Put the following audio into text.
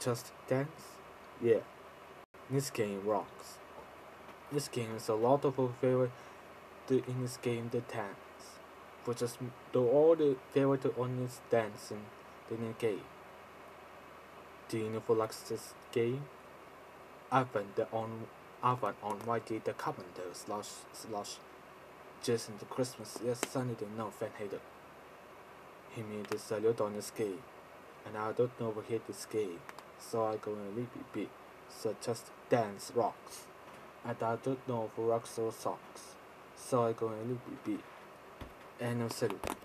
Just dance? Yeah, this game rocks. This game has a lot of our favorite in this game the dance. For just do all the favorite on this dancing in the game. Do you know who likes this game? I've on why did the commenter slash Jason the Christmas yes Sunny the no fan hater. He made the salute on this game, and I don't know what hit this game, so I go and leave it be. So just dance rocks. And I don't know who rocks or socks, so I go and leave it be. And no salute.